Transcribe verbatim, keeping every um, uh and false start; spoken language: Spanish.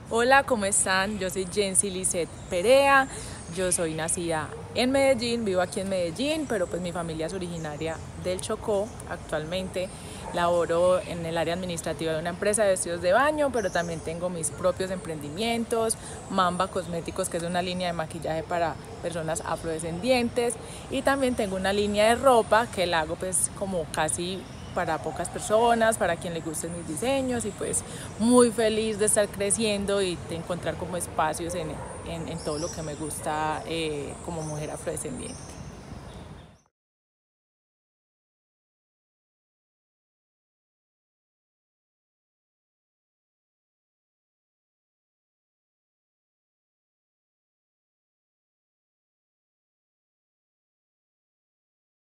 Hola, ¿cómo están? Yo soy Jency Lisset Perea, yo soy nacida en Medellín, vivo aquí en Medellín, pero pues mi familia es originaria del Chocó. Actualmente laboro en el área administrativa de una empresa de vestidos de baño, pero también tengo mis propios emprendimientos, Mamba Cosméticos, que es una línea de maquillaje para personas afrodescendientes, y también tengo una línea de ropa que la hago pues como casi para pocas personas, para quien le gusten mis diseños, y pues muy feliz de estar creciendo y de encontrar como espacios en, en, en todo lo que me gusta eh, como mujer afrodescendiente.